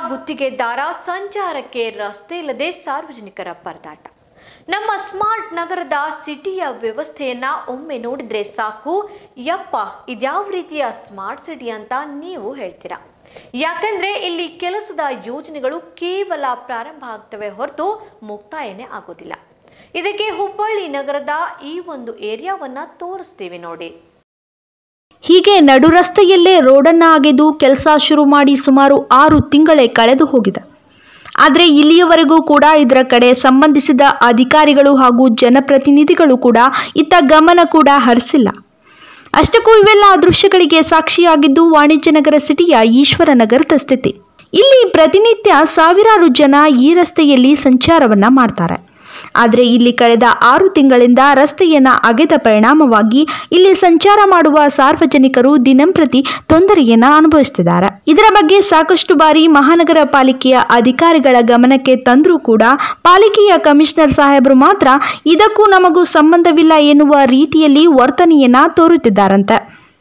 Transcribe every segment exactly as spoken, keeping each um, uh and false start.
ಗುತ್ತಿಗೆದಾರ ಸಂಚಾರಕ್ಕೆ ರಸ್ತೆ ಇಲ್ಲದೆ ಸಾರ್ವಜನಿಕರ ಪರದಾಟ. ನಮ್ಮ ಸ್ಮಾರ್ಟ್ ನಗರದ ಸಿಟಿಯ ವ್ಯವಸ್ಥೆಯನ್ನ ಒಮ್ಮೆ ನೋಡಿದ್ರೆ ಸಾಕು, ಯಪ್ಪ ಇದ್ಯಾವ ರೀತಿಯ ಸ್ಮಾರ್ಟ್ ಸಿಟಿ ಅಂತ ನೀವು ಹೇಳ್ತೀರಾ. ಯಾಕಂದ್ರೆ ಇಲ್ಲಿ ಕೆಲಸದ ಯೋಜನೆಗಳು ಕೇವಲ ಪ್ರಾರಂಭ ಆಗ್ತವೆ ಹೊರತು ಮುಕ್ತಾಯನೇ ಆಗೋದಿಲ್ಲ. ಇದಕ್ಕೆ ಹುಬ್ಬಳ್ಳಿ ನಗರದ ಈ ಒಂದು ಏರಿಯಾವನ್ನ ತೋರಿಸ್ತೀವಿ ನೋಡಿ. ಹೀಗೆ ನಡು ರಸ್ತೆಯಲ್ಲೇ ರೋಡನ್ನು ಅಗೆದು ಕೆಲಸ ಶುರು ಮಾಡಿ ಸುಮಾರು ಆರು ತಿಂಗಳೇ ಕಳೆದು ಹೋಗಿದೆ. ಆದರೆ ಇಲ್ಲಿಯವರೆಗೂ ಕೂಡ ಇದರ ಕಡೆ ಸಂಬಂಧಿಸಿದ ಅಧಿಕಾರಿಗಳು ಹಾಗೂ ಜನಪ್ರತಿನಿಧಿಗಳು ಕೂಡ ಇತ್ತ ಗಮನ ಕೂಡ ಹರಿಸಿಲ್ಲ. ಅಷ್ಟಕ್ಕೂ ಇವೆಲ್ಲ ದೃಶ್ಯಗಳಿಗೆ ಸಾಕ್ಷಿಯಾಗಿದ್ದು ವಾಣಿಜ್ಯ ನಗರ ಸಿಟಿಯ ಈಶ್ವರನಗರದ ಸ್ಥಿತಿ. ಇಲ್ಲಿ ಪ್ರತಿನಿತ್ಯ ಸಾವಿರಾರು ಜನ ಈ ರಸ್ತೆಯಲ್ಲಿ ಸಂಚಾರವನ್ನ ಮಾಡ್ತಾರೆ. ಆದರೆ ಇಲ್ಲಿ ಕಳೆದ ಆರು ತಿಂಗಳಿಂದ ರಸ್ತೆಯನ್ನು ಅಗೆದ ಪರಿಣಾಮವಾಗಿ ಇಲ್ಲಿ ಸಂಚಾರ ಮಾಡುವ ಸಾರ್ವಜನಿಕರು ದಿನಂಪ್ರತಿ ತೊಂದರೆಯನ್ನು ಅನುಭವಿಸುತ್ತಿದ್ದಾರೆ. ಇದರ ಬಗ್ಗೆ ಸಾಕಷ್ಟು ಬಾರಿ ಮಹಾನಗರ ಪಾಲಿಕೆಯ ಅಧಿಕಾರಿಗಳ ಗಮನಕ್ಕೆ ತಂದರೂ ಕೂಡ ಪಾಲಿಕೆಯ ಕಮಿಷನರ್ ಸಾಹೇಬರು ಮಾತ್ರ ಇದಕ್ಕೂ ನಮಗೂ ಸಂಬಂಧವಿಲ್ಲ ಎನ್ನುವ ರೀತಿಯಲ್ಲಿ ವರ್ತನೆಯನ್ನ ತೋರುತ್ತಿದ್ದಾರಂತೆ.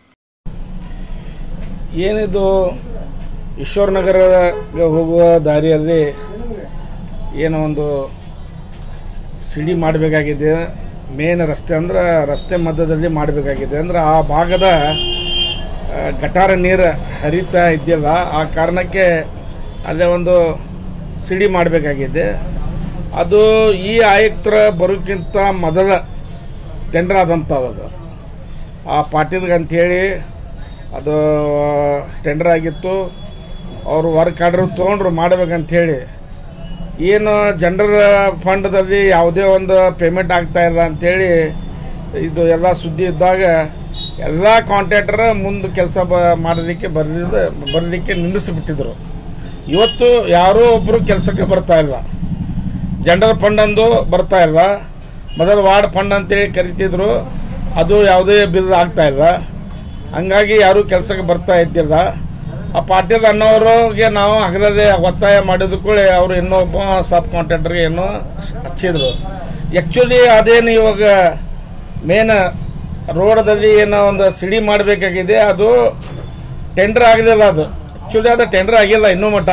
ಏನಿದು ಈಶ್ವರನಗರ ಹೋಗುವ ದಾರಿಯಲ್ಲಿ ಏನೋ ಒಂದು ಸಿಡಿ ಮಾಡಬೇಕಾಗಿದೆ. ಮೇನ್ ರಸ್ತೆ ಅಂದ್ರೆ ರಸ್ತೆ ಮಧ್ಯದಲ್ಲಿ ಮಾಡಬೇಕಾಗಿದೆ. ಅಂದ್ರೆ ಆ ಭಾಗದ ಗಟಾರ ನೀರು ಹರಿತಾ ಇದ್ದಿಲ್ಲ, ಆ ಕಾರಣಕ್ಕೆ ಅಲ್ಲೇ ಒಂದು ಸಿಡಿ ಮಾಡಬೇಕಾಗಿದೆ. ಅದು ಈ ಆಯುಕ್ತರ ಬರೋಕ್ಕಿಂತ ಮೊದಲ ಟೆಂಡರ್ ಆದಂಥದ್ದು. ಆ ಪಾಟೀಲ್ಗೆ ಅಂಥೇಳಿ ಅದು ಟೆಂಡರ್ ಆಗಿತ್ತು. ಅವರು ವರ್ಕ್ ಆರ್ಡರ್ ತೊಗೊಂಡ್ರು ಮಾಡಬೇಕಂಥೇಳಿ. ಏನು ಜನರ ಫಂಡದಲ್ಲಿ ಯಾವುದೇ ಒಂದು ಪೇಮೆಂಟ್ ಆಗ್ತಾಯಿಲ್ಲ ಅಂಥೇಳಿ ಇದು ಎಲ್ಲ ಸುದ್ದಿ ಇದ್ದಾಗ ಎಲ್ಲ ಕಾಂಟ್ರಾಕ್ಟರ್ ಮುಂದೆ ಕೆಲಸ ಬ ಮಾಡಲಿಕ್ಕೆ ಬರಲಿಲ್ಲ ಬರಲಿಕ್ಕೆ ನಿಲ್ಲಿಸಿಬಿಟ್ಟಿದ್ರು. ಇವತ್ತು ಯಾರೂ ಒಬ್ಬರು ಕೆಲಸಕ್ಕೆ ಬರ್ತಾಯಿಲ್ಲ. ಜನರಲ್ ಫಂಡ್ ಅಂದು ಬರ್ತಾಯಿಲ್ಲ. ಮೊದಲು ವಾರ್ಡ್ ಫಂಡ್ ಅಂತೇಳಿ ಕರಿತಿದ್ರು, ಅದು ಯಾವುದೇ ಬಿಲ್ ಆಗ್ತಾಯಿಲ್ಲ. ಹಂಗಾಗಿ ಯಾರೂ ಕೆಲಸಕ್ಕೆ ಬರ್ತಾ ಇದ್ದಿಲ್ಲ. ಆ ಪಾಟೀಲ್ ಅನ್ನೋರಿಗೆ ನಾವು ಹಗಲೇ ಒತ್ತಾಯ ಮಾಡಿದ ಕೂಡ ಅವರು ಇನ್ನೊಬ್ಬ ಸಬ್ ಕಾಂಟ್ರಾಕ್ಟರ್ಗೆ ಏನೋ ಹಚ್ಚಿದ್ರು. ಆ್ಯಕ್ಚುಲಿ ಅದೇನು ಇವಾಗ ಮೇನ್ ರೋಡದಲ್ಲಿ ಏನೋ ಒಂದು ಸಿಡಿ ಮಾಡಬೇಕಾಗಿದೆ, ಅದು ಟೆಂಡರ್ ಆಗಲಿಲ್ಲ. ಅದು ಆ್ಯಕ್ಚುಲಿ ಅದು ಟೆಂಡರ್ ಆಗಿಲ್ಲ ಇನ್ನೂ ಮಟ್ಟ.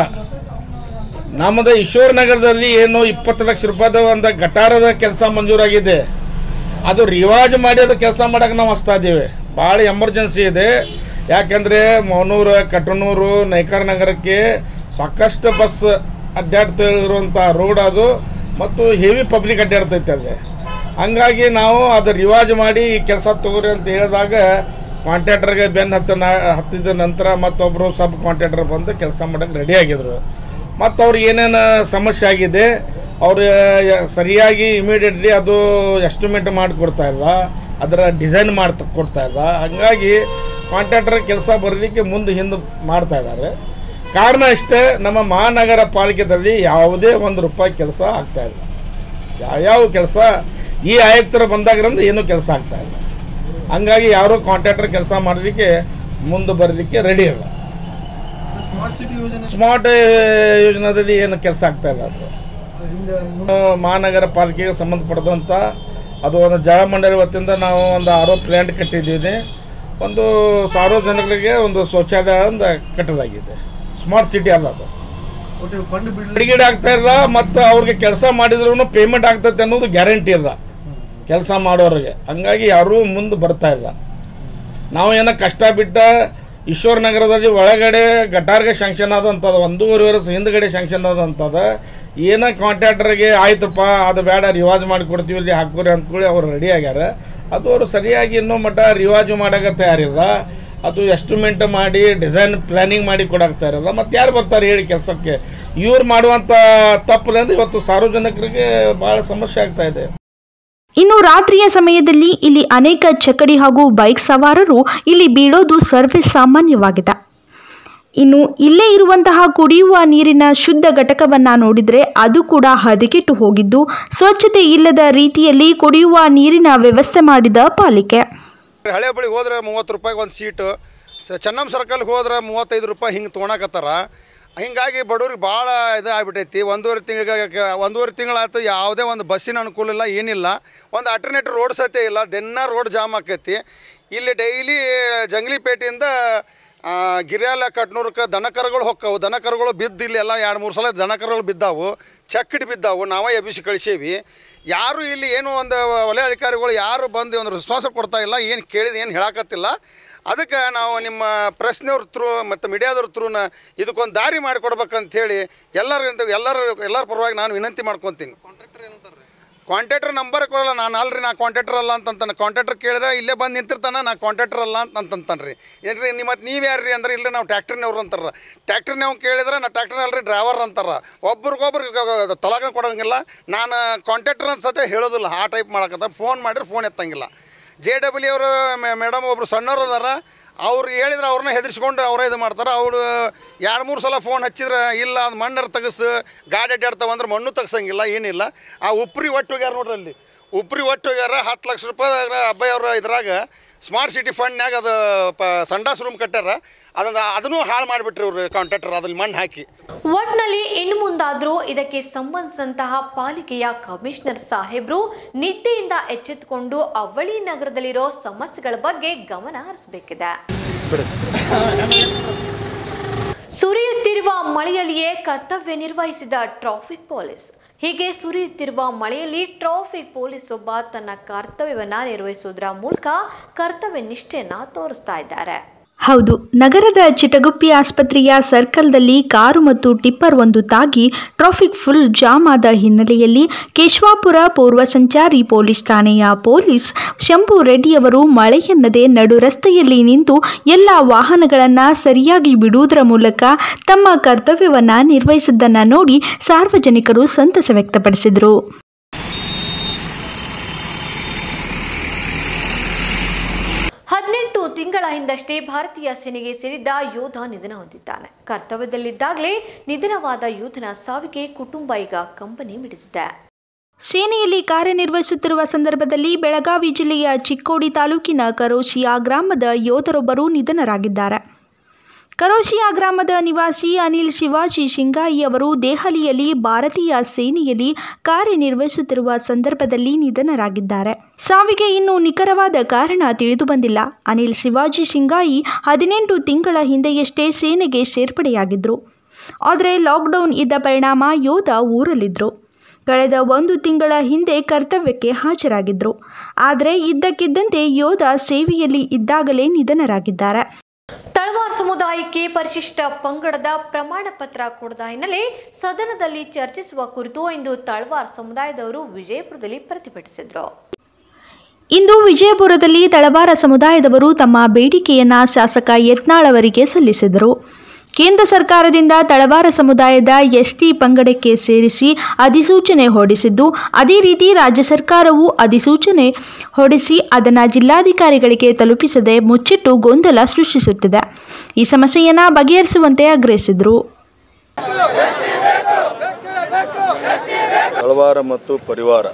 ನಮ್ಮದು ಈಶ್ವರನಗರದಲ್ಲಿ ಏನು ಇಪ್ಪತ್ತು ಲಕ್ಷ ರೂಪಾಯಿದ ಒಂದು ಗಟಾರದ ಕೆಲಸ ಮಂಜೂರಾಗಿದೆ. ಅದು ರಿವಾಜ್ ಮಾಡಿ ಅದು ಕೆಲಸ ಮಾಡೋಕೆ ನಾವು ಹಚ್ತಾ ಇದ್ದೀವಿ. ಭಾಳ ಎಮರ್ಜೆನ್ಸಿ ಇದೆ. ಯಾಕೆಂದರೆ ಮೌನೂರು, ಕಟನೂರು, ನೈಕಾರ ನಗರಕ್ಕೆ ಸಾಕಷ್ಟು ಬಸ್ ಅಡ್ಡಾಡ್ತಾ ಇರುವಂಥ ರೋಡ್ ಅದು, ಮತ್ತು ಹೆವಿ ಪಬ್ಲಿಕ್ ಅಡ್ಡಾಡ್ತೈತೆ ಅಲ್ಲಿ. ಹಂಗಾಗಿ ನಾವು ಅದು ರಿವಾಜ್ ಮಾಡಿ ಈ ಕೆಲಸ ತಗೋರಿ ಅಂತ ಹೇಳಿದಾಗ ಕಾಂಟ್ರಾಕ್ಟರ್ಗೆ ಬೆನ್ನು ಹತ್ತ ಹತ್ತಿದ ನಂತರ ಮತ್ತೊಬ್ಬರು ಸಬ್ ಕಾಂಟ್ರಾಕ್ಟರ್ ಬಂದು ಕೆಲಸ ಮಾಡೋಕ್ಕೆ ರೆಡಿಯಾಗಿದ್ರು. ಮತ್ತು ಅವ್ರಿಗೆ ಏನೇನು ಸಮಸ್ಯೆ ಆಗಿದೆ ಅವರು ಸರಿಯಾಗಿ ಇಮಿಡಿಯೇಟ್ಲಿ ಅದು ಎಸ್ಟಿಮೇಟ್ ಮಾಡಿಕೊಡ್ತಾ ಇಲ್ಲ, ಅದರ ಡಿಸೈನ್ ಮಾಡಿ ಕೊಡ್ತಾ ಇಲ್ಲ. ಹಾಗಾಗಿ ಕಾಂಟ್ರಾಕ್ಟರ್ ಕೆಲಸ ಬರಲಿಕ್ಕೆ ಮುಂದೆ ಹಿಂದೆ ಮಾಡ್ತಾ ಇದ್ದಾರೆ. ಕಾರಣ ಇಷ್ಟೇ, ನಮ್ಮ ಮಹಾನಗರ ಪಾಲಿಕೆಯಲ್ಲಿ ಯಾವುದೇ ಒಂದು ರೂಪಾಯಿ ಕೆಲಸ ಆಗ್ತಾಯಿಲ್ಲ. ಯಾವ್ಯಾವ ಕೆಲಸ ಈ ಆಯುಕ್ತರು ಬಂದಾಗ್ರಿಂದ ಏನೂ ಕೆಲಸ ಆಗ್ತಾಯಿಲ್ಲ. ಹಂಗಾಗಿ ಯಾರೂ ಕಾಂಟ್ರಾಕ್ಟರ್ ಕೆಲಸ ಮಾಡಲಿಕ್ಕೆ ಮುಂದೆ ಬರಲಿಕ್ಕೆ ರೆಡಿ ಇಲ್ಲ. ಸ್ಮಾರ್ಟ್ ಯೋಜನೆಯಲ್ಲಿ ಏನು ಕೆಲಸ ಆಗ್ತಾಯಿಲ್ಲ. ಅದು ಮಹಾನಗರ ಪಾಲಿಕೆಗೆ ಸಂಬಂಧಪಟ್ಟಂಥ ಅದು ಒಂದು ಜಲಮಂಡಳಿ ವತಿಯಿಂದ ನಾವು ಒಂದು ಆರೋ ಪ್ಲ್ಯಾಂಟ್ ಕಟ್ಟಿದ್ದೀವಿ. ಒಂದು ಸಾರ್ವಜನಿಕರಿಗೆ ಒಂದು ಶೌಚಾಲಯ ಒಂದು ಕಟ್ಟಲಾಗಿದೆ. ಸ್ಮಾರ್ಟ್ ಸಿಟಿ ಅಲ್ಲ ಅದು. ಬಿಡುಗಡೆ ಆಗ್ತಾ ಇಲ್ಲ. ಮತ್ತು ಅವ್ರಿಗೆ ಕೆಲಸ ಮಾಡಿದ್ರೂ ಪೇಮೆಂಟ್ ಆಗ್ತೈತೆ ಅನ್ನೋದು ಗ್ಯಾರಂಟಿ ಇಲ್ಲ ಕೆಲಸ ಮಾಡೋರಿಗೆ. ಹಂಗಾಗಿ ಯಾರೂ ಮುಂದೆ ಬರ್ತಾ ಇಲ್ಲ. ನಾವು ಏನೋ ಕಷ್ಟ ಬಿಟ್ಟ ಈಶ್ವರನಗರದಲ್ಲಿ ಒಳಗಡೆ ಗಟಾರ್ಗೆ ಶಾಂಕ್ಷನ್ ಆದಂಥದ್ದು ಒಂದೂವರೆ ವರ್ಷ ಹಿಂದ್ಗಡೆ ಶಾಂಕ್ಷನ್ ಆದಂಥದ್ದು. ಏನೋ ಕಾಂಟ್ರಾಕ್ಟರ್ಗೆ ಆಯ್ತಪ್ಪ ಅದು ಬೇಡ ರಿವಾಜ್ ಮಾಡಿ ಕೊಡ್ತೀವಿ ಇಲ್ಲಿ ಹಾಕೋರಿ ಅಂದ್ಕೊಳ್ಳಿ ಅವ್ರು ರೆಡಿ ಆಗ್ಯಾರ. ಅದು ಅವರು ಸರಿಯಾಗಿ ಇನ್ನೂ ಮಟ್ಟ ರಿವಾಜು ಮಾಡೋಕೆ ತಯಾರಿಲ್ಲ. ಅದು ಎಸ್ಟಿಮೇಟ್ ಮಾಡಿ ಡಿಸೈನ್ ಪ್ಲ್ಯಾನಿಂಗ್ ಮಾಡಿ ಕೊಡಾಕ್ತಾ ಇರಲ್ಲ. ಮತ್ತು ಯಾರು ಬರ್ತಾರೆ ಹೇಳಿ ಕೆಲಸಕ್ಕೆ? ಇವ್ರು ಮಾಡುವಂಥ ತಪ್ಪಲಿಂದ ಇವತ್ತು ಸಾರ್ವಜನಿಕರಿಗೆ ಭಾಳ ಸಮಸ್ಯೆ ಆಗ್ತಾ ಇದೆ. ಇನ್ನು ರಾತ್ರಿಯ ಸಮಯದಲ್ಲಿ ಇಲ್ಲಿ ಅನೇಕ ಚಕಡಿ ಹಾಗೂ ಬೈಕ್ ಸವಾರರು ಇಲ್ಲಿ ಬೀಳೋದು ಸರ್ವೇ ಸಾಮಾನ್ಯವಾಗಿದೆ. ಇನ್ನು ಇಲ್ಲೇ ಇರುವಂತಹ ಕುಡಿಯುವ ನೀರಿನ ಶುದ್ಧ ಘಟಕವನ್ನು ನೋಡಿದರೆ ಅದು ಕೂಡ ಹದಗೆಟ್ಟು ಹೋಗಿದ್ದು, ಸ್ವಚ್ಛತೆ ಇಲ್ಲದ ರೀತಿಯಲ್ಲಿ ಕುಡಿಯುವ ನೀರಿನ ವ್ಯವಸ್ಥೆ ಮಾಡಿದ ಪಾಲಿಕೆ. ಹಳೆ ಬಳಿಗೆ ಹೋದ್ರೆ ಮೂವತ್ತು ರೂಪಾಯಿಗೆ ಒಂದು ಸೀಟು, ಚೆನ್ನಮ್ಮ ಸರ್ಕಲ್ಗೆ ಹೋದ್ರೆ ಮೂವತ್ತೈದು ರೂಪಾಯಿ ಹಿಂಗೆ ತೊಗೊಳಕತ್ತಾರ. ಹಿಂಗಾಗಿ ಬಡವ್ರಿಗೆ ಭಾಳ ಇದು ಆಗ್ಬಿಟ್ಟೈತಿ. ಒಂದೂವರೆ ತಿಂಗಳಿಗೆ ಒಂದೂವರೆ ತಿಂಗಳಾಯ್ತು ಯಾವುದೇ ಒಂದು ಬಸ್ಸಿನ ಅನುಕೂಲ ಇಲ್ಲ, ಏನಿಲ್ಲ. ಒಂದು ಆಲ್ಟರ್ನೇಟಿವ್ ರೋಡ್ ಸತ್ಯ ಇಲ್ಲ. ದಿನ ರೋಡ್ ಜಾಮ್ ಆಕೈತಿ. ಇಲ್ಲಿ ಡೈಲಿ ಜಂಗ್ಲಿಪೇಟೆಯಿಂದ ಗಿರ್ಯಾಲ ಕಟ್ನೂರಕ್ಕೆ ದನಕರುಗಳು ಹೊಕ್ಕವು, ದನಕರುಗಳು ಬಿದ್ದು ಇಲ್ಲಿ ಎಲ್ಲ ಎರಡು ಮೂರು ಸಲ ದನಕರುಗಳು ಬಿದ್ದಾವು, ಚಕ್ಕಿಟ್ಟು ಬಿದ್ದಾವು, ನಾವೇ ಎಬ್ಬಿಸಿ ಕಳಿಸೇವಿ. ಯಾರು ಇಲ್ಲಿ ಏನು ಒಂದು ವಲಯ ಅಧಿಕಾರಿಗಳು ಯಾರು ಬಂದು ಒಂದು ರೆಸ್ಪಾನ್ಸ್ ಕೊಡ್ತಾ ಇಲ್ಲ, ಏನು ಕೇಳಿದ್ರೆ ಏನು ಹೇಳಕತ್ತಿಲ್ಲ. ಅದಕ್ಕೆ ನಾವು ನಿಮ್ಮ ಪ್ರೆಸ್ನವ್ರ ಥ್ರೂ ಮತ್ತು ಮೀಡಿಯಾದವ್ರ ಥ್ರೂನ ಇದಕ್ಕೊಂದು ದಾರಿ ಮಾಡಿಕೊಡ್ಬೇಕಂಥೇಳಿ ಎಲ್ಲರಿಗಿಂತ ಎಲ್ಲರ ಎಲ್ಲರ ಪರವಾಗಿ ನಾನು ವಿನಂತಿ ಮಾಡ್ಕೊತೀನಿ. ಕಾಂಟ್ಯಾಕ್ಟ್ರ್ ನಂಬರ್ ಕೊಡಲ್ಲ, ನಾನು ಅಲ್ರಿ ನಾ ಕಾಂಟ್ಯಾಕ್ಟ್ರ್ ಅಲ್ಲ ಅಂತಂತಾನೆ. ಕಾಂಟ್ಯಾಕ್ಟ್ರ್ ಕೇಳಿದ್ರೆ ಇಲ್ಲೇ ಬಂದು ನಿಂತಿರ್ತಾನೆ, ನಾ ಕಾಂಟ್ಯಾಕ್ಟ್ರ್ ಅಲ್ಲ ಅಂತಂತಾನೆ ರೀ. ಏನು ರೀ ನಿಮ್ಮ ಮತ್ತು ನೀವು ಯಾರು ರೀ ಅಂದ್ರೆ ಇಲ್ಲರಿ ನಾವು ಟ್ಯಾಕ್ಟ್ರಿನವ್ರು ಅಂತಾರೆ. ಟ್ಯಾಕ್ಟ್ರಿನವ್ನು ಕೇಳಿದ್ರೆ ನಾ ಟ್ಯಾಕ್ಟ್ರಿನ ಅಲ್ರಿ ಡ್ರೈವರ್ ಅಂತಾರೆ. ಒಬ್ರಿಗೊಬ್ರು ತೊಲಗ ಕೊಡೋಂಗಿಲ್ಲ. ನಾನು ಕಾಂಟ್ಯಾಕ್ಟ್ರ್ ಅನ್ಸತ್ತೆ ಹೇಳೋದಿಲ್ಲ, ಆ ಟೈಪ್ ಮಾಡಕತ್ತ. ಫೋನ್ ಮಾಡಿದ್ರೆ ಫೋನ್ ಎತ್ತಂಗಿಲ್ಲ. ಜೆ ಡಬ್ಲ್ಯೂ ಅವರು ಮೇಡಮ್ ಒಬ್ಬರು ಸಣ್ಣವ್ರು ಅದಾರ, ಅವ್ರು ಹೇಳಿದ್ರೆ ಅವ್ರನ್ನ ಹೆದರ್ಸ್ಕೊಂಡು ಅವರೇ ಇದು ಮಾಡ್ತಾರೆ. ಅವರು ಎರಡು ಮೂರು ಸಲ ಫೋನ್ ಹಚ್ಚಿದ್ರೆ ಇಲ್ಲ ಅದು ಮಣ್ಣರು ತೆಗಸು ಗಾಡಿ ಅಡ್ಡಾಡ್ತಾವೆ ಅಂದ್ರೆ ಮಣ್ಣು ತೆಗ್ಸಂಗಿಲ್ಲ, ಏನಿಲ್ಲ. ಆ ಉಪ್ರಿ ಒಟ್ಟು ಹೋಗ್ಯಾರ ನೋಡ್ರಿ, ಅಲ್ಲಿ ಉಪ್ರಿ ಒಟ್ಟು ಹೋಗ್ಯಾರ. ಹತ್ತು ಲಕ್ಷ ರೂಪಾಯಿ ಅಬ್ಬಾಯಿ ಅವ್ರ ಇದ್ರಾಗ ಸ್ಮಾರ್ಟ್ ಸಿಟಿ ಫಂಡ್ನಾಗ ಅದು ಪ ಸಂಡಾಸ್ ರೂಮ್ ಕಟ್ಟಾರ. ಅದನ್ನು ಅದನ್ನು ಹಾಳು ಮಾಡಿಬಿಟ್ರಿ ಇವ್ರು ಕಾಂಟ್ರಾಕ್ಟರ್, ಅದ್ರಲ್ಲಿ ಮಣ್ಣು ಹಾಕಿ. ಒಟ್ನಲ್ಲಿ ಇನ್ನು ಮುಂದಾದರೂ ಇದಕ್ಕೆ ಸಂಬಂಧಿಸಿದಂತಹ ಪಾಲಿಕೆಯ ಕಮಿಷನರ್ ಸಾಹೇಬ್ರು ನಿದ್ದೆಯಿಂದ ಎಚ್ಚೆತ್ತುಕೊಂಡು ಅವಳಿ ನಗರದಲ್ಲಿರೋ ಸಮಸ್ಯೆಗಳ ಬಗ್ಗೆ ಗಮನ ಹರಿಸಬೇಕಿದೆ. ಸುರಿಯುತ್ತಿರುವ ಮಳೆಯಲ್ಲಿಯೇ ಕರ್ತವ್ಯ ನಿರ್ವಹಿಸಿದ ಟ್ರಾಫಿಕ್ ಪೊಲೀಸ್. ಹೀಗೆ ಸುರಿಯುತ್ತಿರುವ ಮಳೆಯಲ್ಲಿ ಟ್ರಾಫಿಕ್ ಪೊಲೀಸ್ ಒಬ್ಬ ತನ್ನ ಕರ್ತವ್ಯವನ್ನ ನಿರ್ವಹಿಸುವುದರ ಮೂಲಕ ಕರ್ತವ್ಯ ನಿಷ್ಠೆಯನ್ನ ತೋರಿಸ್ತಾ ಇದ್ದಾರೆ. ಹೌದು, ನಗರದ ಚಿಟಗುಪ್ಪಿ ಆಸ್ಪತ್ರೆಯ ಸರ್ಕಲ್ದಲ್ಲಿ ಕಾರು ಮತ್ತು ಟಿಪ್ಪರ್ ಒಂದು ತಾಗಿ ಟ್ರಾಫಿಕ್ ಫುಲ್ ಜಾಮ್ ಆದ ಹಿನ್ನೆಲೆಯಲ್ಲಿ ಕೇಶವಾಪುರ ಪೂರ್ವ ಸಂಚಾರಿ ಪೊಲೀಸ್ ಠಾಣೆಯ ಪೊಲೀಸ್ ಶಂಭು ರೆಡ್ಡಿಯವರು ಮಳೆಯನ್ನದೇ ನಡು ರಸ್ತೆಯಲ್ಲಿ ನಿಂತು ಎಲ್ಲ ವಾಹನಗಳನ್ನು ಸರಿಯಾಗಿ ಬಿಡುವುದರ ಮೂಲಕ ತಮ್ಮ ಕರ್ತವ್ಯವನ್ನು ನಿರ್ವಹಿಸಿದ್ದನ್ನು ನೋಡಿ ಸಾರ್ವಜನಿಕರು ಸಂತಸ ವ್ಯಕ್ತಪಡಿಸಿದರು. ಹದಿನೆಂಟು ತಿಂಗಳ ಹಿಂದಷ್ಟೇ ಭಾರತೀಯ ಸೇನೆಗೆ ಸೇರಿದ್ದ ಯೋಧ ನಿಧನ ಹೊಂದಿದ್ದಾನೆ. ಕರ್ತವ್ಯದಲ್ಲಿದ್ದಾಗಲೇ ನಿಧನವಾದ ಯೋಧನ ಸಾವಿಗೆ ಕುಟುಂಬ ಈಗ ಕಂಬನಿ ಮಿಡಿದಿದೆ. ಸೇನೆಯಲ್ಲಿ ಕಾರ್ಯನಿರ್ವಹಿಸುತ್ತಿರುವ ಸಂದರ್ಭದಲ್ಲಿ ಬೆಳಗಾವಿ ಜಿಲ್ಲೆಯ ಚಿಕ್ಕೋಡಿ ತಾಲೂಕಿನ ಕರೋಶಿಯಾ ಗ್ರಾಮದ ಯೋಧರೊಬ್ಬರು ನಿಧನರಾಗಿದ್ದಾರೆ. ಕರೋಶಿಯಾ ಗ್ರಾಮದ ನಿವಾಸಿ ಅನಿಲ್ ಶಿವಾಜಿ ಶಿಂಗಾಯಿ ಅವರು ದೆಹಲಿಯಲ್ಲಿ ಭಾರತೀಯ ಸೇನೆಯಲ್ಲಿ ಕಾರ್ಯನಿರ್ವಹಿಸುತ್ತಿರುವ ಸಂದರ್ಭದಲ್ಲಿ ನಿಧನರಾಗಿದ್ದಾರೆ. ಸಾವಿಗೆ ಇನ್ನೂ ನಿಖರವಾದ ಕಾರಣ ತಿಳಿದು ಬಂದಿಲ್ಲ. ಅನಿಲ್ ಶಿವಾಜಿ ಶಿಂಗಾಯಿ ಹದಿನೆಂಟು ತಿಂಗಳ ಹಿಂದೆಯಷ್ಟೇ ಸೇನೆಗೆ ಸೇರ್ಪಡೆಯಾಗಿದ್ದರು. ಆದರೆ ಲಾಕ್ಡೌನ್ ಇದ್ದ ಪರಿಣಾಮ ಯೋಧ ಊರಲ್ಲಿದ್ದರು. ಕಳೆದ ಒಂದು ತಿಂಗಳ ಹಿಂದೆ ಕರ್ತವ್ಯಕ್ಕೆ ಹಾಜರಾಗಿದ್ದರು. ಆದರೆ ಇದ್ದಕ್ಕಿದ್ದಂತೆ ಯೋಧ ಸೇವೆಯಲ್ಲಿ ಇದ್ದಾಗಲೇ ನಿಧನರಾಗಿದ್ದಾರೆ. ತಳವಾರ ಸಮುದಾಯಕ್ಕೆ ಪರಿಶಿಷ್ಟ ಪಂಗಡದ ಪ್ರಮಾಣ ಪತ್ರ ಕೊಡದ ಹಿನ್ನೆಲೆ ಸದನದಲ್ಲಿ ಚರ್ಚಿಸುವ ಕುರಿತು ಇಂದು ತಳವಾರ ಸಮುದಾಯದವರು ವಿಜಯಪುರದಲ್ಲಿ ಪ್ರತಿಭಟಿಸಿದರು. ಇಂದು ವಿಜಯಪುರದಲ್ಲಿ ತಳವಾರ ಸಮುದಾಯದವರು ತಮ್ಮ ಬೇಡಿಕೆಯನ್ನು ಶಾಸಕ ಯತ್ನಾಳ್ ಅವರಿಗೆ ಸಲ್ಲಿಸಿದರು. ಕೇಂದ್ರ ಸರ್ಕಾರದಿಂದ ತಳವಾರ ಸಮುದಾಯದ ಎಸ್ಟಿ ಪಂಗಡಕ್ಕೆ ಸೇರಿಸಿ ಅಧಿಸೂಚನೆ ಹೊರಡಿಸಿದ್ದು, ಅದೇ ರೀತಿ ರಾಜ್ಯ ಸರ್ಕಾರವು ಅಧಿಸೂಚನೆ ಹೊರಡಿಸಿ ಅದನ್ನು ಜಿಲ್ಲಾಧಿಕಾರಿಗಳಿಗೆ ತಲುಪಿಸದೆ ಮುಚ್ಚಿಟ್ಟು ಗೊಂದಲ ಸೃಷ್ಟಿಸುತ್ತಿದೆ. ಈ ಸಮಸ್ಯೆಯನ್ನು ಬಗೆಹರಿಸುವಂತೆ ಆಗ್ರಹಿಸಿದರು. ತಳವಾರ ಮತ್ತು ಪರಿವಾರ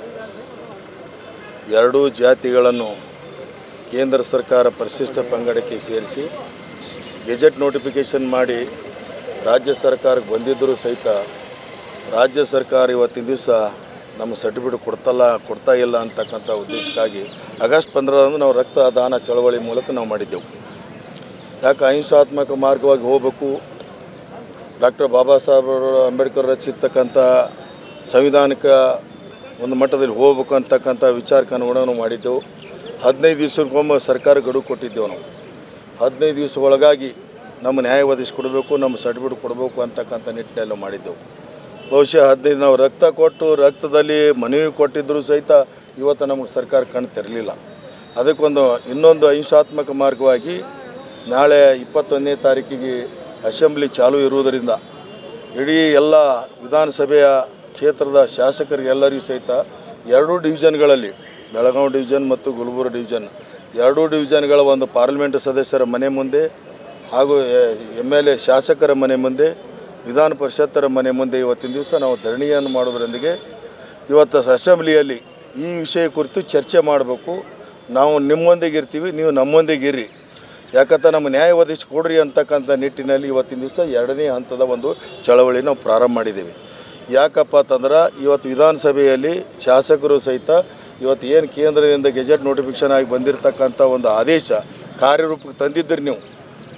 ಎರಡೂ ಜಾತಿಗಳನ್ನು ಕೇಂದ್ರ ಸರ್ಕಾರ ಪರಿಶಿಷ್ಟ ಪಂಗಡಕ್ಕೆ ಸೇರಿಸಿ ಗೆಜೆಟ್ ನೋಟಿಫಿಕೇಷನ್ ಮಾಡಿ ರಾಜ್ಯ ಸರ್ಕಾರಕ್ಕೆ ಬಂದಿದ್ದರೂ ಸಹಿತ ರಾಜ್ಯ ಸರ್ಕಾರ ಇವತ್ತಿನ ದಿವಸ ನಮಗೆ ಸರ್ಟಿಫಿಕೇಟ್ ಕೊಡ್ತಲ್ಲ ಕೊಡ್ತಾ ಇಲ್ಲ ಅಂತಕ್ಕಂಥ ಉದ್ದೇಶಕ್ಕಾಗಿ ಆಗಸ್ಟ್ ಪಂದ್ರರಂದು ನಾವು ರಕ್ತದಾನ ಚಳವಳಿ ಮೂಲಕ ನಾವು ಮಾಡಿದ್ದೆವು. ಯಾಕೆ ಅಹಿಂಸಾತ್ಮಕ ಮಾರ್ಗವಾಗಿ ಹೋಗಬೇಕು, ಡಾಕ್ಟರ್ ಬಾಬಾ ಸಾಹೇಬ್ ಅಂಬೇಡ್ಕರ್ ರಚಿಸಿರ್ತಕ್ಕಂಥ ಸಂವಿಧಾನಿಕ ಒಂದು ಮಟ್ಟದಲ್ಲಿ ಹೋಗ್ಬೇಕು ಅಂತಕ್ಕಂಥ ವಿಚಾರಕ್ಕೆ ಅನುಗುಣ ನಾವು ಮಾಡಿದ್ದೆವು. ಹದಿನೈದು ದಿವಸಕ್ಕೊಮ್ಮೆ ಸರ್ಕಾರ ಗಡುವು ಕೊಟ್ಟಿದ್ದೆವು. ನಾವು ಹದಿನೈದು ದಿವಸ ಒಳಗಾಗಿ ನಮ್ಮ ನ್ಯಾಯ ಒದಗಿಸ್ಕೊಡ್ಬೇಕು, ನಮ್ಮ ಸರ್ಟಿಫಿಕೇಟ್ ಕೊಡಬೇಕು ಅಂತಕ್ಕಂಥ ನಿಟ್ಟಿನಲ್ಲಿ ಮಾಡಿದ್ದೆವು. ಬಹುಶಃ ಹದಿನೈದು ನಾವು ರಕ್ತ ಕೊಟ್ಟು ರಕ್ತದಲ್ಲಿ ಮನವಿ ಕೊಟ್ಟಿದ್ದರೂ ಸಹಿತ ಇವತ್ತು ನಮಗೆ ಸರ್ಕಾರ ಕಣ್ಣು ತೆರಲಿಲ್ಲ. ಅದಕ್ಕೊಂದು ಇನ್ನೊಂದು ಅಹಿಂಸಾತ್ಮಕ ಮಾರ್ಗವಾಗಿ ನಾಳೆ ಇಪ್ಪತ್ತೊಂದನೇ ತಾರೀಕಿಗೆ ಅಸೆಂಬ್ಲಿ ಚಾಲೂ ಇರುವುದರಿಂದ ಇಡೀ ಎಲ್ಲ ವಿಧಾನಸಭೆಯ ಕ್ಷೇತ್ರದ ಶಾಸಕರಿಗೆಲ್ಲರಿಗೂ ಸಹಿತ ಎರಡೂ ಡಿವಿಷನ್ಗಳಲ್ಲಿ ಬೆಳಗಾವಿ ಡಿವಿಷನ್ ಮತ್ತು ಗುಲ್ಬರ್ಗ ಡಿವಿಷನ್ ಎರಡೂ ಡಿವಿಷನ್ಗಳ ಒಂದು ಪಾರ್ಲಿಮೆಂಟ್ ಸದಸ್ಯರ ಮನೆ ಮುಂದೆ ಹಾಗೂ ಎಮ್ ಎಲ್ ಎ ಶಾಸಕರ ಮನೆ ಮುಂದೆ ವಿಧಾನ ಪರಿಷತ್ತರ ಮನೆ ಮುಂದೆ ಇವತ್ತಿನ ದಿವಸ ನಾವು ಧರಣಿಯನ್ನು ಮಾಡೋದರೊಂದಿಗೆ ಇವತ್ತು ಅಸೆಂಬ್ಲಿಯಲ್ಲಿ ಈ ವಿಷಯ ಕುರಿತು ಚರ್ಚೆ ಮಾಡಬೇಕು. ನಾವು ನಿಮ್ಮೊಂದಿಗೆ ಇರ್ತೀವಿ, ನೀವು ನಮ್ಮೊಂದಿಗೆ ಇರ್ರಿ, ಯಾಕಂತ ನಮ್ಮ ನ್ಯಾಯ ಒದಗಿಸಿಕೊಡ್ರಿ ಅಂತಕ್ಕಂಥ ನಿಟ್ಟಿನಲ್ಲಿ ಇವತ್ತಿನ ದಿವಸ ಎರಡನೇ ಹಂತದ ಒಂದು ಚಳವಳಿ ನಾವು ಪ್ರಾರಂಭ ಮಾಡಿದ್ದೀವಿ. ಯಾಕಪ್ಪ ಅಂತಂದ್ರೆ ಇವತ್ತು ವಿಧಾನಸಭೆಯಲ್ಲಿ ಶಾಸಕರು ಸಹಿತ ಇವತ್ತು ಏನು ಕೇಂದ್ರದಿಂದ ಗೆಜೆಟ್ ನೋಟಿಫಿಕೇಷನ್ ಆಗಿ ಬಂದಿರತಕ್ಕಂಥ ಒಂದು ಆದೇಶ ಕಾರ್ಯರೂಪಕ್ಕೆ ತಂದಿದ್ದರೆ ನೀವು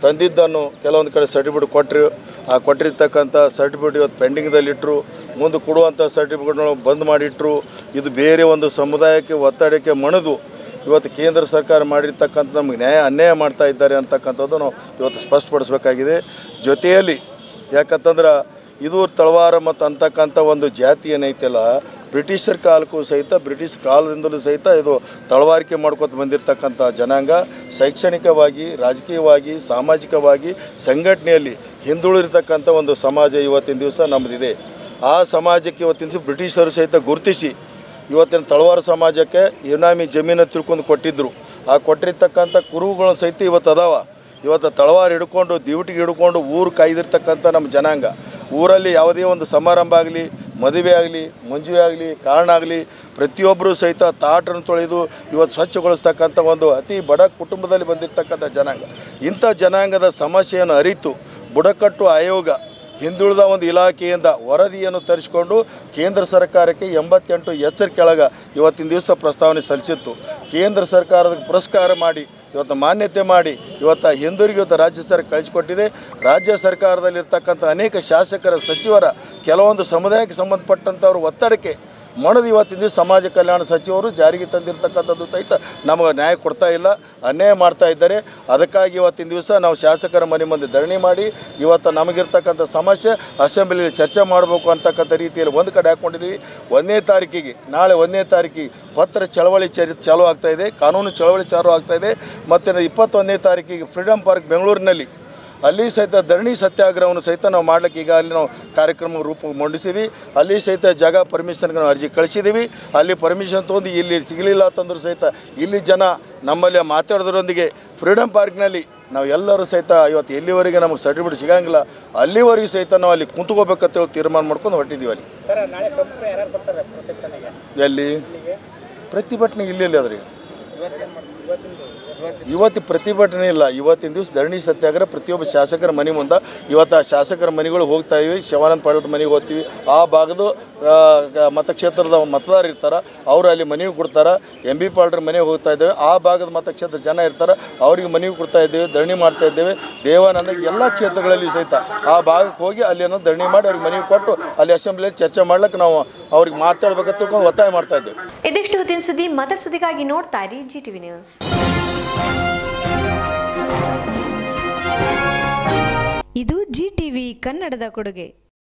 ತಂದಿದ್ದನ್ನು ಕೆಲವೊಂದು ಕಡೆ ಸರ್ಟಿಫಿಕೇಟ್ ಕೊಟ್ಟರು. ಆ ಕೊಟ್ಟಿರ್ತಕ್ಕಂಥ ಸರ್ಟಿಫಿಕೇಟ್ ಇವತ್ತು ಪೆಂಡಿಂಗ್ದಲ್ಲಿಟ್ಟರು. ಮುಂದೆ ಕೊಡುವಂಥ ಸರ್ಟಿಫಿಕೇಟ್ನ ಬಂದ್ ಮಾಡಿಟ್ರು. ಇದು ಬೇರೆ ಒಂದು ಸಮುದಾಯಕ್ಕೆ ಒತ್ತಡಕ್ಕೆ ಮಣಿದು ಇವತ್ತು ಕೇಂದ್ರ ಸರ್ಕಾರ ಮಾಡಿರ್ತಕ್ಕಂಥ ನಮಗೆ ನ್ಯಾಯ ಅನ್ಯಾಯ ಮಾಡ್ತಾ ಇದ್ದಾರೆ ಅಂತಕ್ಕಂಥದ್ದು ನಾವು ಇವತ್ತು ಸ್ಪಷ್ಟಪಡಿಸಬೇಕಾಗಿದೆ. ಜೊತೆಯಲ್ಲಿ ಯಾಕಂತಂದ್ರೆ ಇದು ತಳವಾರ ಮತ್ತು ಅಂತಕ್ಕಂಥ ಒಂದು ಜಾತಿ ಏನೈತಲ್ಲ, ಬ್ರಿಟಿಷರ ಕಾಲಕ್ಕೂ ಸಹಿತ ಬ್ರಿಟಿಷ್ ಕಾಲದಿಂದಲೂ ಸಹಿತ ಇದು ತಳವಾರಿಕೆ ಮಾಡ್ಕೊತ ಬಂದಿರತಕ್ಕಂಥ ಜನಾಂಗ. ಶೈಕ್ಷಣಿಕವಾಗಿ, ರಾಜಕೀಯವಾಗಿ, ಸಾಮಾಜಿಕವಾಗಿ ಸಂಘಟನೆಯಲ್ಲಿ ಹಿಂದುಳಿರ್ತಕ್ಕಂಥ ಒಂದು ಸಮಾಜ ಇವತ್ತಿನ ದಿವಸ ನಮ್ಮದಿದೆ. ಆ ಸಮಾಜಕ್ಕೆ ಇವತ್ತಿನ ದಿವಸ ಬ್ರಿಟಿಷರು ಸಹಿತ ಗುರುತಿಸಿ ಇವತ್ತಿನ ತಳವಾರ ಸಮಾಜಕ್ಕೆ ಇನಾಮಿ ಜಮೀನು ತಿಳ್ಕೊಂಡು ಕೊಟ್ಟಿದ್ದರು. ಆ ಕೊಟ್ಟಿರ್ತಕ್ಕಂಥ ಕುರುಹುಗಳನ್ನು ಸಹಿತ ಇವತ್ತು ಅದಾವ. ಇವತ್ತು ತಳವಾರ ಹಿಡ್ಕೊಂಡು ದಿವಟಿಗೆ ಹಿಡ್ಕೊಂಡು ಊರು ಕಾಯ್ದಿರ್ತಕ್ಕಂಥ ನಮ್ಮ ಜನಾಂಗ. ಊರಲ್ಲಿ ಯಾವುದೇ ಒಂದು ಸಮಾರಂಭ ಆಗಲಿ, ಮದುವೆ ಆಗಲಿ, ಮುಂಜುವೆ ಆಗಲಿ, ಕಾರಣ ಆಗಲಿ, ಪ್ರತಿಯೊಬ್ಬರೂ ಸಹಿತ ತಾಟನ್ನು ತೊಳೆದು ಇವತ್ತು ಸ್ವಚ್ಛಗೊಳಿಸ್ತಕ್ಕಂಥ ಒಂದು ಅತಿ ಬಡ ಕುಟುಂಬದಲ್ಲಿ ಬಂದಿರತಕ್ಕಂಥ ಜನಾಂಗ. ಇಂಥ ಜನಾಂಗದ ಸಮಸ್ಯೆಯನ್ನು ಅರಿತು ಬುಡಕಟ್ಟು ಆಯೋಗ ಹಿಂದುಳಿದ ಒಂದು ಇಲಾಖೆಯಿಂದ ವರದಿಯನ್ನು ತರಿಸಿಕೊಂಡು ಕೇಂದ್ರ ಸರ್ಕಾರಕ್ಕೆ ಎಂಬತ್ತೆಂಟು ಎಚ್ಚರ ಕೆಳಗ ಇವತ್ತಿನ ದಿವಸ ಪ್ರಸ್ತಾವನೆ ಸಲ್ಲಿಸಿತ್ತು. ಕೇಂದ್ರ ಸರ್ಕಾರದ ಪುರಸ್ಕಾರ ಮಾಡಿ ಇವತ್ತು ಮಾನ್ಯತೆ ಮಾಡಿ ಇವತ್ತು ಹಿಂದೂರಿಗೆ ಇವತ್ತು ರಾಜ್ಯ ಸರ್ಕಾರ ಕಳಿಸಿಕೊಟ್ಟಿದೆ. ರಾಜ್ಯ ಸರ್ಕಾರದಲ್ಲಿರ್ತಕ್ಕಂಥ ಅನೇಕ ಶಾಸಕರ, ಸಚಿವರ ಕೆಲವೊಂದು ಸಮುದಾಯಕ್ಕೆ ಸಂಬಂಧಪಟ್ಟಂಥವ್ರ ಒತ್ತಡಕ್ಕೆ ಮಣದು ಇವತ್ತಿನ ದಿವಸ ಸಮಾಜ ಕಲ್ಯಾಣ ಸಚಿವರು ಜಾರಿಗೆ ತಂದಿರತಕ್ಕಂಥದ್ದು ಸಹಿತ ನಮಗೆ ನ್ಯಾಯ ಕೊಡ್ತಾ ಇಲ್ಲ, ಅನ್ಯಾಯ ಮಾಡ್ತಾ ಇದ್ದಾರೆ. ಅದಕ್ಕಾಗಿ ಇವತ್ತಿನ ದಿವಸ ನಾವು ಶಾಸಕರ ಮನೆ ಮುಂದೆ ಧರಣಿ ಮಾಡಿ ಇವತ್ತು ನಮಗಿರ್ತಕ್ಕಂಥ ಸಮಸ್ಯೆ ಅಸೆಂಬ್ಲಿಯಲ್ಲಿ ಚರ್ಚೆ ಮಾಡಬೇಕು ಅಂತಕ್ಕಂಥ ರೀತಿಯಲ್ಲಿ ಒಂದು ಕಡೆ ಹಾಕ್ಕೊಂಡಿದ್ದೀವಿ. ಒಂದನೇ ತಾರೀಕಿಗೆ ನಾಳೆ ಒಂದನೇ ತಾರೀಕಿಗೆ ಪತ್ರ ಚಳವಳಿ ಚರಿ ಚಾಲೂ ಆಗ್ತಾಯಿದೆ, ಕಾನೂನು ಚಳವಳಿ ಚಾಲೂ ಆಗ್ತಾಯಿದೆ. ಮತ್ತು ಇಪ್ಪತ್ತೊಂದನೇ ತಾರೀಕಿಗೆ ಫ್ರೀಡಮ್ ಪಾರ್ಕ್ ಬೆಂಗಳೂರಿನಲ್ಲಿ ಅಲ್ಲಿ ಸಹಿತ ಧರಣಿ ಸತ್ಯಾಗ್ರಹವನ್ನು ಸಹಿತ ನಾವು ಮಾಡ್ಲಿಕ್ಕೆ ಈಗ ಅಲ್ಲಿ ನಾವು ಕಾರ್ಯಕ್ರಮ ರೂಪ ಮಂಡಿಸಿದ್ವಿ. ಅಲ್ಲಿ ಸಹಿತ ಜಾಗ ಪರ್ಮಿಷನ್ಗೆ ನಾವು ಅರ್ಜಿ ಕಳಿಸಿದ್ದೀವಿ. ಅಲ್ಲಿ ಪರ್ಮಿಷನ್ ತೊಗೊಂಡು ಇಲ್ಲಿ ಸಿಗಲಿಲ್ಲ ಅಂತಂದ್ರೂ ಸಹಿತ ಇಲ್ಲಿ ಜನ ನಮ್ಮಲ್ಲಿ ಮಾತಾಡೋದ್ರೊಂದಿಗೆ ಫ್ರೀಡಮ್ ಪಾರ್ಕ್ನಲ್ಲಿ ನಾವು ಎಲ್ಲರೂ ಸಹಿತ ಇವತ್ತು ಎಲ್ಲಿವರೆಗೆ ನಮಗೆ ಸರ್ಟಿಫಿಕೇಟ್ ಸಿಗೋಂಗಿಲ್ಲ ಅಲ್ಲಿವರೆಗೂ ಸಹಿತ ನಾವು ಅಲ್ಲಿ ಕುಂತ್ಕೋಬೇಕಂತೇಳಿ ತೀರ್ಮಾನ ಮಾಡ್ಕೊಂಡು ಹೊರಟಿದ್ದೀವಿ. ಅಲ್ಲಿ ಎಲ್ಲಿ ಪ್ರತಿಭಟನೆ ಇಲ್ಲಿ ಅದ್ರಿ ಇವತ್ತು ಪ್ರತಿಭಟನೆ ಇಲ್ಲ. ಇವತ್ತಿನ ದಿವಸ ಧರಣಿ ಸತ್ಯಾಗ್ರಹ ಪ್ರತಿಯೊಬ್ಬ ಶಾಸಕರ ಮನೆ ಮುಂದೆ ಇವತ್ತು ಆ ಶಾಸಕರ ಮನೆಗಳು ಹೋಗ್ತಾ ಇವಿ. ಶಿವಾನಂದ ಪಾಟೀಲ್ ಮನೆಗೆ ಹೋಗ್ತೀವಿ. ಆ ಭಾಗದ ಮತಕ್ಷೇತ್ರದ ಮತದಾರರು ಇರ್ತಾರೆ, ಅವರು ಅಲ್ಲಿ ಮನೆಗೆ ಕೊಡ್ತಾರೆ. ಎಂ ಬಿ ಪಾಲ್ರ ಮನೆಗೆ ಹೋಗ್ತಾ ಇದ್ದೇವೆ. ಆ ಭಾಗದ ಮತಕ್ಷೇತ್ರ ಜನ ಇರ್ತಾರೆ, ಅವ್ರಿಗೆ ಮನೆಗೆ ಕೊಡ್ತಾ ಇದ್ದೇವೆ, ಧರಣಿ ಮಾಡ್ತಾ ಇದ್ದೇವೆ. ದೇವಾನಂದ ಎಲ್ಲ ಕ್ಷೇತ್ರಗಳಲ್ಲಿ ಸಹಿತ ಆ ಭಾಗಕ್ಕೆ ಹೋಗಿ ಅಲ್ಲಿ ಅನ್ನೋ ಧರಣಿ ಮಾಡಿ ಅವ್ರಿಗೆ ಮನೆಗೆ ಕೊಟ್ಟು ಅಲ್ಲಿ ಅಸೆಂಬ್ಲಿಯಲ್ಲಿ ಚರ್ಚೆ ಮಾಡ್ಲಿಕ್ಕೆ ನಾವು ಅವ್ರಿಗೆ ಮಾತಾಡ್ಬೇಕಂತ ತಿಳ್ಕೊಂಡು ಒತ್ತಾಯ ಮಾಡ್ತಾ ಇದ್ದೇವೆ. ಇದಿಷ್ಟು ಹೊತ್ತಿನ ಸುದ್ದಿ. ಮದರ್ ಸುದ್ದಿಗಾಗಿ ನೋಡ್ತಾ ಇರಿ ಜಿ ಟಿವಿ ನ್ಯೂಸ್. ಇದು ಜಿ ಟಿವಿ ಕನ್ನಡದ ಕೊಡುಗೆ.